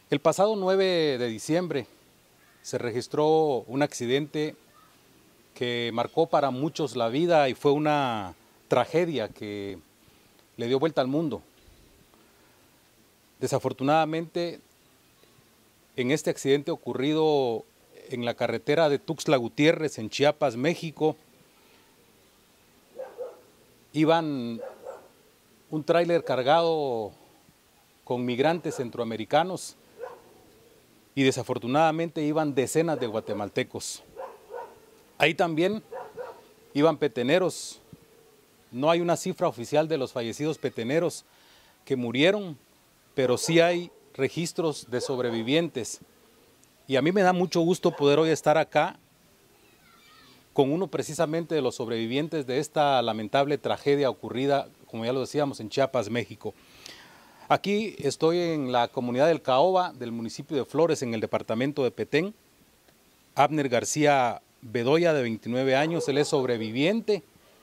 El pasado 9 de diciembre se registró un accidente que marcó para muchos la vida y fue una tragedia que le dio vuelta al mundo. Desafortunadamente, en este accidente ocurrido en la carretera de Tuxtla Gutiérrez, en Chiapas, México, iban un tráiler cargado con migrantes centroamericanos y desafortunadamente iban decenas de guatemaltecos. Ahí también iban peteneros. No hay una cifra oficial de los fallecidos peteneros que murieron, pero sí hay registros de sobrevivientes. Y a mí me da mucho gusto poder hoy estar acá con uno precisamente de los sobrevivientes de esta lamentable tragedia ocurrida, como ya lo decíamos, en Chiapas, México. Aquí estoy en la comunidad del Caoba, del municipio de Flores, en el departamento de Petén. Abner García Bedoya, de 29 años, él es sobreviviente.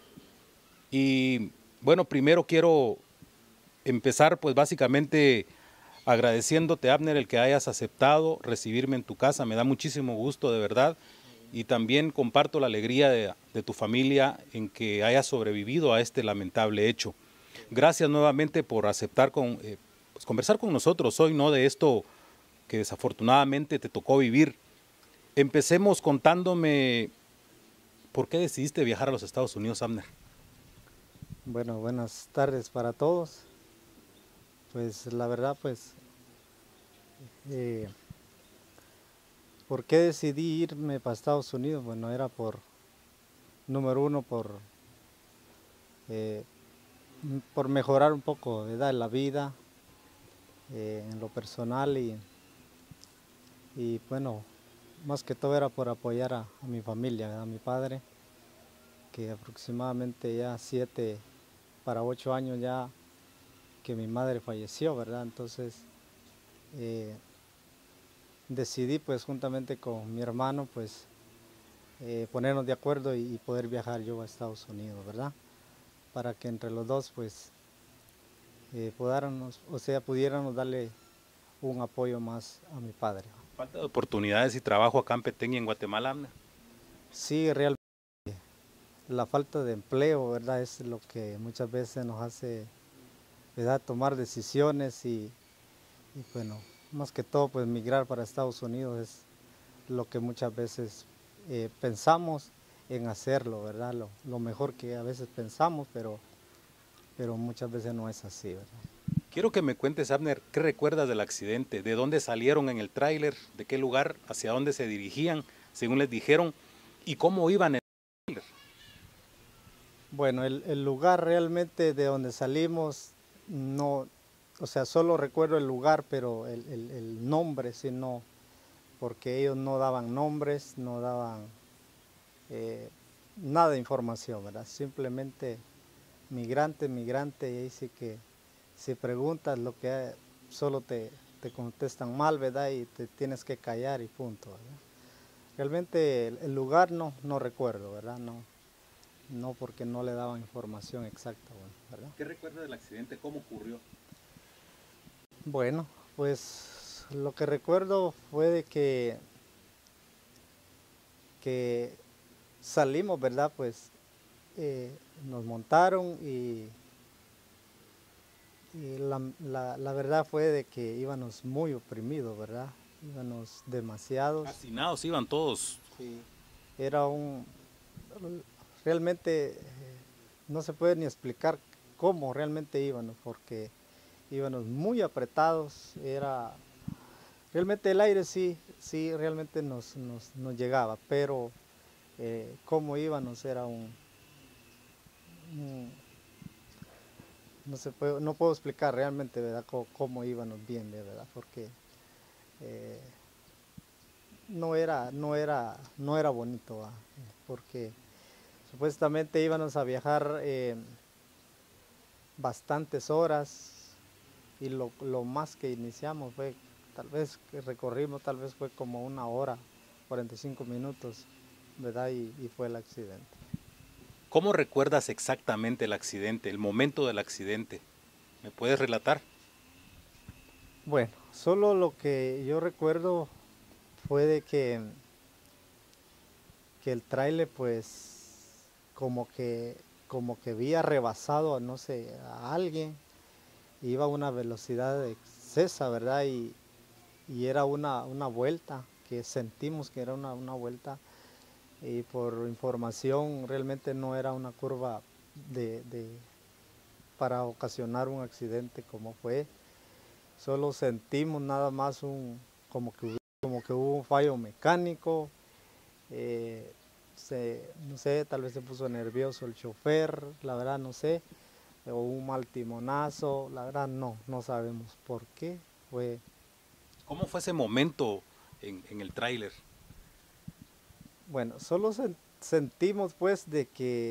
Y bueno, primero quiero empezar pues básicamente agradeciéndote, Abner, el que hayas aceptado recibirme en tu casa. Me da muchísimo gusto, de verdad. Y también comparto la alegría de tu familia en que hayas sobrevivido a este lamentable hecho. Gracias nuevamente por aceptar pues conversar con nosotros hoy, ¿no? De esto que desafortunadamente te tocó vivir. Empecemos contándome por qué decidiste viajar a los Estados Unidos, Abner. Bueno, buenas tardes para todos. Pues la verdad, eh, ¿por qué decidí irme para Estados Unidos? Bueno, era número uno, eh, por mejorar un poco, ¿verdad?, la vida, en lo personal y bueno, más que todo era por apoyar a mi familia, a mi padre, que aproximadamente ya 7 para 8 años ya que mi madre falleció, ¿verdad? Entonces decidí pues juntamente con mi hermano pues ponernos de acuerdo y poder viajar yo a Estados Unidos, ¿verdad? Para que entre los dos pues pudiéramos darle un apoyo más a mi padre. Falta de oportunidades y trabajo acá en Petén y en Guatemala, Abner. Sí, realmente la falta de empleo, ¿verdad? Es lo que muchas veces nos hace, ¿verdad?, tomar decisiones y bueno, más que todo pues migrar para Estados Unidos es lo que muchas veces pensamos en hacerlo, ¿verdad? Lo mejor que a veces pensamos, pero muchas veces no es así, ¿verdad? Quiero que me cuentes, Abner, ¿qué recuerdas del accidente? ¿De dónde salieron en el tráiler? ¿De qué lugar? ¿Hacia dónde se dirigían, según les dijeron? ¿Y cómo iban en el tráiler? Bueno, el lugar realmente de donde salimos, no, o sea, solo recuerdo el lugar, pero el nombre sí no, porque ellos no daban nombres, no daban eh, nada de información, ¿verdad? Simplemente migrante, migrante, y ahí sí que si preguntas lo que hay, solo te contestan mal, ¿verdad? Y te tienes que callar y punto, ¿verdad? Realmente el lugar no recuerdo, ¿verdad? No porque no le daban información exacta, ¿verdad? ¿Qué recuerdas del accidente? ¿Cómo ocurrió? Bueno, pues lo que recuerdo fue de que salimos, ¿verdad? Pues nos montaron y la verdad fue de que íbamos muy oprimidos, ¿verdad? Íbamos demasiados. Hacinados iban todos. Sí, era realmente no se puede ni explicar cómo realmente íbamos, porque íbamos muy apretados, realmente el aire sí realmente nos llegaba, pero cómo íbamos era no puedo explicar realmente, ¿verdad?, cómo íbamos bien, ¿verdad? Porque eh, no era bonito, ¿verdad? Porque supuestamente íbamos a viajar bastantes horas y lo más que iniciamos fue, tal vez que recorrimos, tal vez fue como 1 hora, 45 minutos, ¿verdad? Y fue el accidente. ¿Cómo recuerdas exactamente el accidente, el momento del accidente? ¿Me puedes relatar? Bueno, Solo lo que yo recuerdo fue de que el tráiler pues como que había rebasado, no sé, a alguien, iba a una velocidad excesa, ¿verdad? Y era una vuelta, que sentimos que era una vuelta, y por información realmente no era una curva para ocasionar un accidente como fue. Solo sentimos nada más como que hubo un fallo mecánico, eh, no sé, tal vez se puso nervioso el chofer, la verdad no sé, o un mal timonazo, la verdad no sabemos por qué fue. ¿Cómo fue ese momento en el tráiler? Bueno, solo sentimos pues de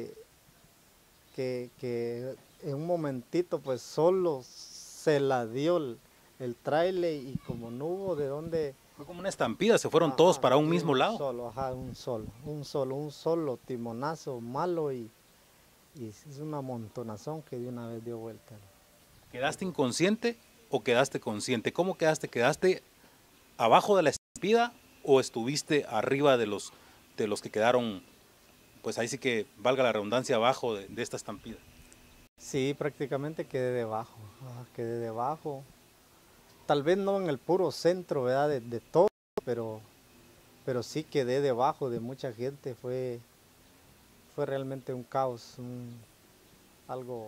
que en un momentito pues solo se la dio el tráiler y como no hubo de dónde. Fue como una estampida, se fueron todos Ajá, para un de mismo un lado. solo, ajá, un solo timonazo malo y es una montonazón que de una vez dio vuelta. ¿Quedaste inconsciente o quedaste consciente? ¿Cómo quedaste? ¿Quedaste abajo de la estampida o estuviste arriba de los que quedaron, pues ahí sí que valga la redundancia, abajo de esta estampida? Sí, prácticamente quedé debajo, ajá, quedé debajo. Tal vez no en el puro centro, ¿verdad? De todo, pero, pero sí quedé debajo de mucha gente. Fue realmente un caos, algo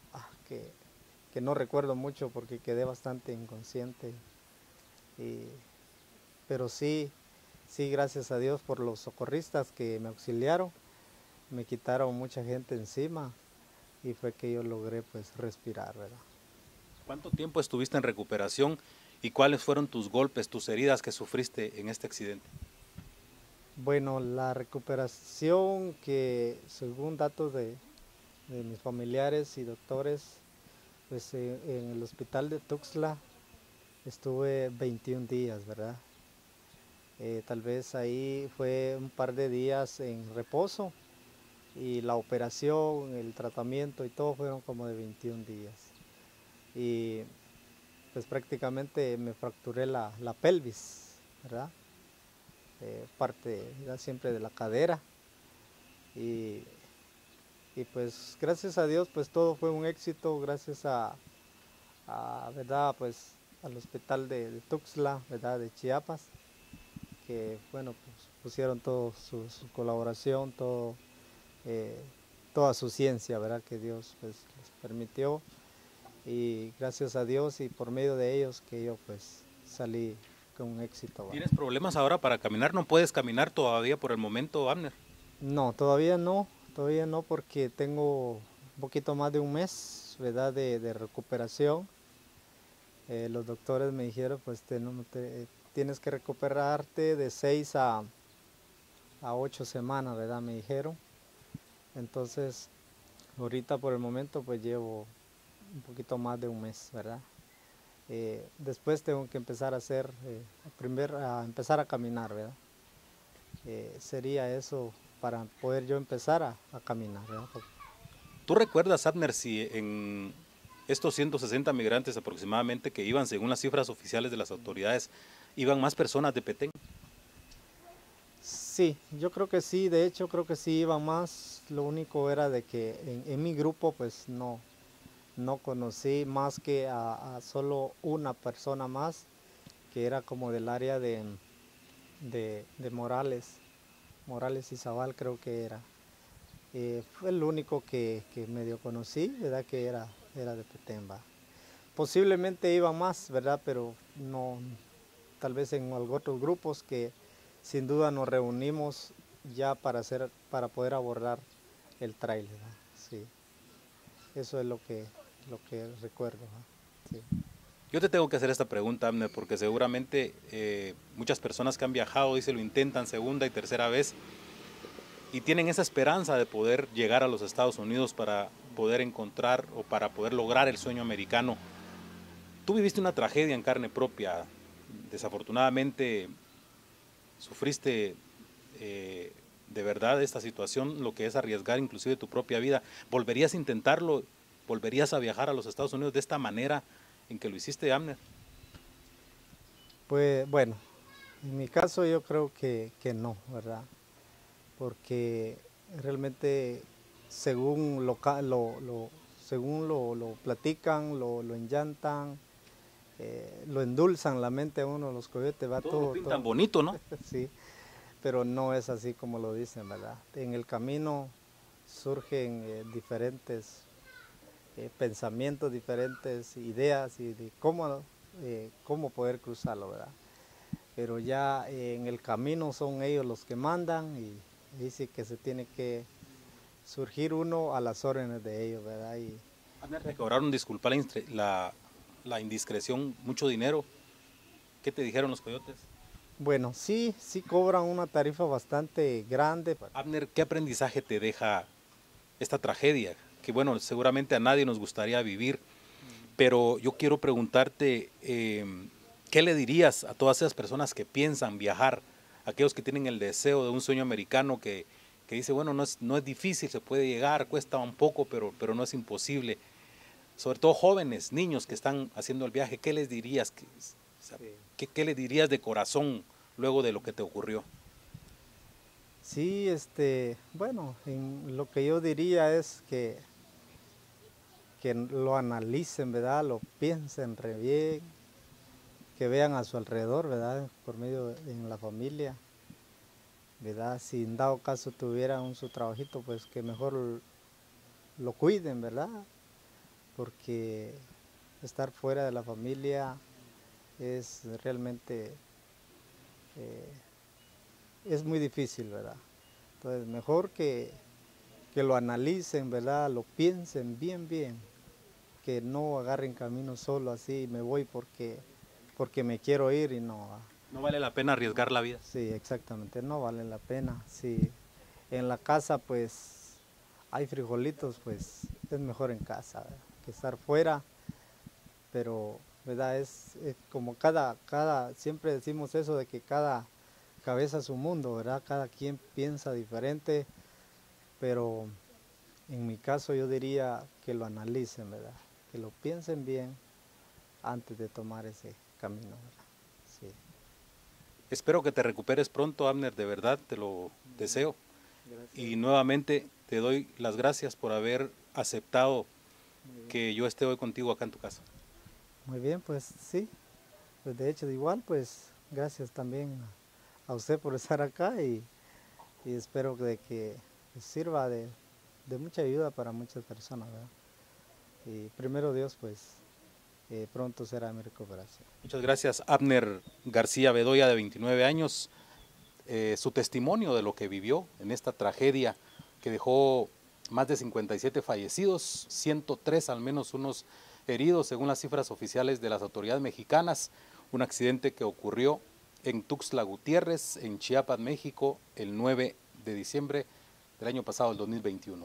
que no recuerdo mucho porque quedé bastante inconsciente. Y, pero sí, sí, gracias a Dios por los socorristas que me auxiliaron, me quitaron mucha gente encima y fue que yo logré pues respirar, ¿verdad? ¿Cuánto tiempo estuviste en recuperación y cuáles fueron tus golpes, tus heridas que sufriste en este accidente? Bueno, la recuperación que según datos de mis familiares y doctores, pues en el hospital de Tuxtla estuve 21 días, ¿verdad? Tal vez ahí fue un par de días en reposo y la operación, el tratamiento y todo fueron como de 21 días. Y pues prácticamente me fracturé la pelvis, ¿verdad? Parte ¿verdad? Siempre de la cadera. Y, y pues gracias a Dios pues todo fue un éxito, gracias ¿verdad? Pues al hospital de Tuxtla, ¿verdad? De Chiapas, que bueno, pues pusieron todo su colaboración, todo, eh, toda su ciencia, ¿verdad? Que Dios pues les permitió y gracias a Dios y por medio de ellos que yo pues salí con un éxito, ¿verdad? ¿Tienes problemas ahora para caminar? ¿No puedes caminar todavía por el momento, Abner? No, todavía no porque tengo un poquito más de un mes, ¿verdad? De recuperación. Los doctores me dijeron pues tienes que recuperarte de 6 a 8 semanas, ¿verdad? Me dijeron. Entonces, ahorita por el momento pues llevo un poquito más de un mes, ¿verdad? Después tengo que empezar a hacer, a empezar a caminar, ¿verdad? Sería eso para poder yo empezar a caminar, ¿verdad? ¿Tú recuerdas, Abner, si en estos 160 migrantes aproximadamente que iban, según las cifras oficiales de las autoridades, iban más personas de Petén? Sí, yo creo que sí, de hecho creo que sí iba más, lo único era de que en mi grupo pues no conocí más que a solo una persona más, que era como del área de Morales y Zabal creo que era. Fue el único que medio conocí, ¿verdad? Que era de Petemba. Posiblemente iba más, ¿verdad? Pero no, tal vez en otros grupos que sin duda nos reunimos ya para poder abordar el tráiler, ¿verdad? Sí, eso es lo que recuerdo, ¿verdad? Sí. Yo te tengo que hacer esta pregunta, Abner, porque seguramente muchas personas que han viajado y se lo intentan segunda y tercera vez y tienen esa esperanza de poder llegar a los Estados Unidos para poder encontrar o para poder lograr el sueño americano. Tú viviste una tragedia en carne propia, desafortunadamente sufriste de verdad esta situación, lo que es arriesgar inclusive tu propia vida. ¿Volverías a intentarlo? ¿Volverías a viajar a los Estados Unidos de esta manera en que lo hiciste, Abner? Pues bueno, en mi caso yo creo que no, ¿verdad? Porque realmente según según lo platican, lo enllantan, lo endulzan la mente a uno, los coyotes, va Todo lo todo, pintan todo, bonito, ¿no? sí, pero no es así como lo dicen, ¿verdad? En el camino surgen diferentes pensamientos, diferentes ideas y de cómo poder cruzarlo, ¿verdad? Pero ya en el camino son ellos los que mandan y dice que se tiene que surgir uno a las órdenes de ellos, ¿verdad? Y Te cobraron, disculpa la indiscreción, mucho dinero. ¿Qué te dijeron los coyotes? bueno, sí cobran una tarifa bastante grande. Abner, ¿qué aprendizaje te deja esta tragedia? Que bueno, seguramente a nadie nos gustaría vivir, pero yo quiero preguntarte, ¿qué le dirías a todas esas personas que piensan viajar? Aquellos que tienen el deseo de un sueño americano que dice, bueno, no es difícil, se puede llegar, cuesta un poco, pero no es imposible. Sobre todo jóvenes, niños que están haciendo el viaje, ¿qué les dirías? ¿Qué les dirías de corazón luego de lo que te ocurrió? Sí, bueno, lo que yo diría es que lo analicen, ¿verdad? Lo piensen re bien, que vean a su alrededor, ¿verdad? Por medio en la familia, ¿verdad? Si en dado caso tuvieran su trabajito, pues que mejor lo cuiden, ¿verdad? Porque estar fuera de la familia es realmente, eh, es muy difícil, ¿verdad? Entonces, mejor que lo analicen, ¿verdad? Lo piensen bien, que no agarren camino solo así, me voy porque me quiero ir y no. No vale la pena arriesgar la vida. Sí, exactamente, no vale la pena. Si en la casa pues hay frijolitos, pues es mejor en casa, ¿verdad? Que estar fuera, pero ¿verdad? Es como siempre decimos eso de que cada cabeza es su mundo, ¿verdad? Cada quien piensa diferente, pero en mi caso yo diría que lo analicen, ¿verdad? Que lo piensen bien antes de tomar ese camino, ¿verdad? Sí. Espero que te recuperes pronto, Abner, de verdad, te lo deseo. Gracias. Y nuevamente te doy las gracias por haber aceptado que yo esté hoy contigo acá en tu casa. Muy bien, pues sí, pues de hecho igual, pues gracias también a usted por estar acá y espero de que sirva de mucha ayuda para muchas personas, ¿verdad? Y primero Dios, pues pronto será mi recuperación. Muchas gracias, Abner García Bedoya, de 29 años. Su testimonio de lo que vivió en esta tragedia que dejó más de 57 fallecidos, 103 al menos unos heridos, según las cifras oficiales de las autoridades mexicanas. Un accidente que ocurrió en Tuxtla Gutiérrez, en Chiapas, México, el 9 de diciembre del año pasado, el 2021.